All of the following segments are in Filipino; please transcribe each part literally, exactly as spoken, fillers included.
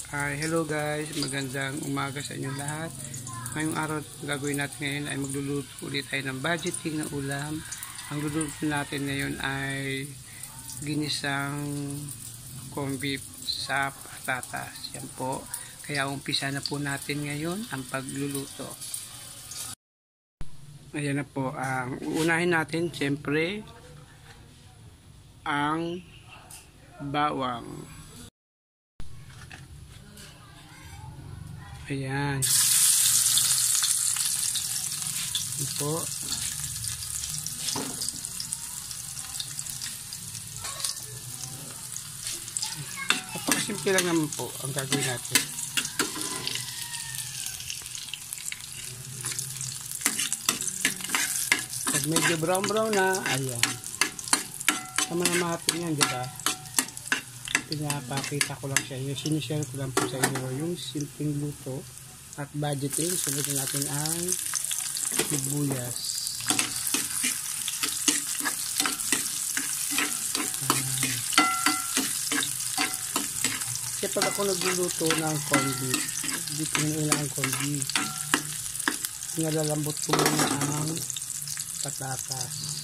Hi, hello guys, magandang umaga sa inyong lahat. Ngayong araw gagawin natin ngayon ay magluluto ulit tayo ng budgeting na ulam. Ang luluto natin ngayon ay ginisang corned beef sa patatas. Yan po. Kaya umpisa na po natin ngayon ang pagluluto. Ayan na po. Ang uunahin natin siyempre ang bawang. Ayan. Ayan po. Napakasimple lang naman po ang gagawin natin. Pag medyo brown brown na, ayan. Tama na mahatin yan, diba? Pinapakita ko lang siya. Yung sinishare ko lang po sa inyo yung simpleng luto at budgeting. Sunod natin ang sibuyas. Um, Kasi pag ako nagluluto ng corned beef, hindi ko nila ang corned beef. Nalalambot ko muna ang patatas.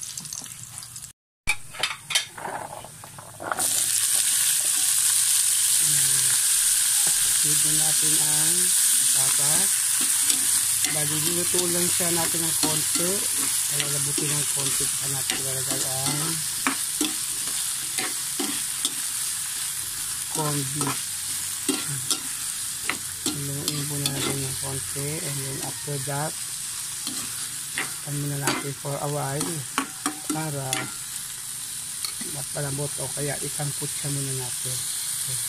Higyan natin ang patatas. Bali, niluto lang siya natin ng konti. Lalabutin ng konti. Saka natin ilalagay ang corned beef. Iluin po na natin ng konti. And then after that, pan muna natin for a while para mapalambot o kaya ikamput siya muna natin. Okay.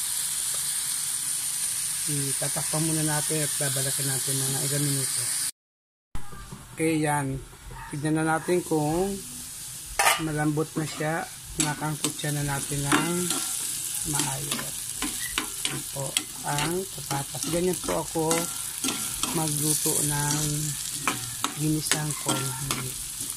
Itatakpan muna natin at babalakan natin mga ilang minuto. Okay, yan. Tignan na natin kung malambot na siya. Nakangkot siya na natin ng maayos. Yan po ang patatas. Ganyan po ako magluto ng ginisang corned beef.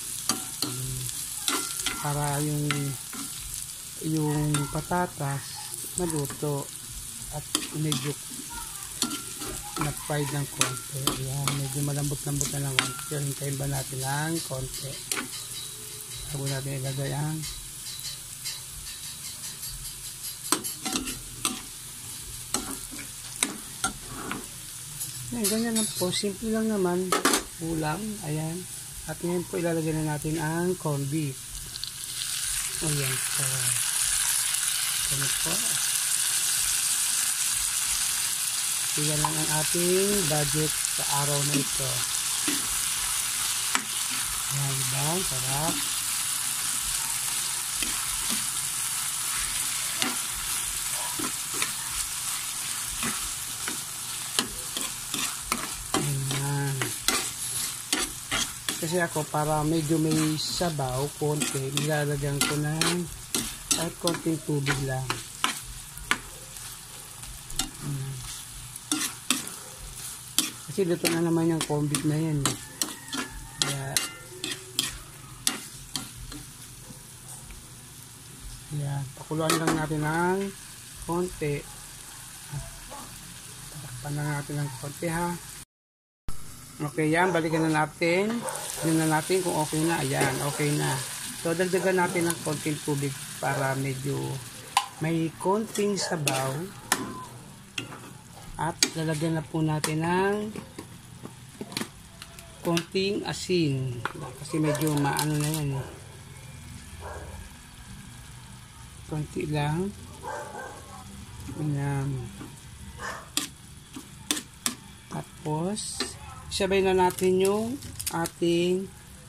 Para yung yung patatas maluto at medyo na-fried ng konti. Ayan, medyo malambot-lambot na lang. So, hintayin ba natin lang konti. Bago natin ilagay ang ayan, ganyan lang po. Simple lang naman. Ulam. Ayan. At ngayon po ilalagay na natin ang corned beef. Ayan po. Ayan po. Yan lang ang ating budget sa araw na ito. Ayan, diba? Sarap. Ayan. Kasi ako, para medyo may sabaw, konti, nilalagyan ko ng at konting tubig lang. Ayan. Kasi luto na naman yung corned beef na yan. Eh. Kaya, ayan, pakuluan lang natin ng konti. Patakpan lang natin ng konti, ha. Okay, yan, balikan na natin. Tignan na natin kung okay na. Ayan, okay na. So, dagdagan natin ng konting tubig para medyo may konting sabaw. At lalagyan na po natin ng konting asin. Kasi medyo maano na yan. Eh. Konti lang. Ayan. Tapos, sabay na natin yung ating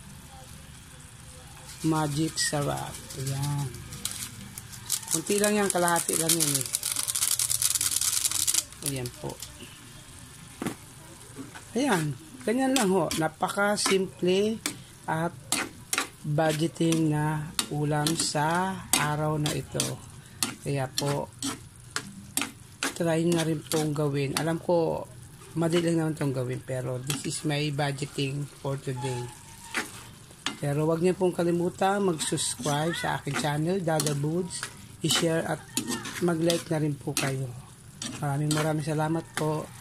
magic sarap. Ayan. Konti lang yan, kalahati lang yan eh. Ayan po. Ayan. Ganyan lang ho. Napaka-simple at budgeting na ulam sa araw na ito. Kaya po, try na rin pong gawin. Alam ko, madali lang naman itong gawin. Pero this is my budgeting for today. Pero wag niyo pong kalimutan mag-subscribe sa aking channel, Dada Boods. I-share at mag-like na rin po kayo. Maraming maraming salamat po.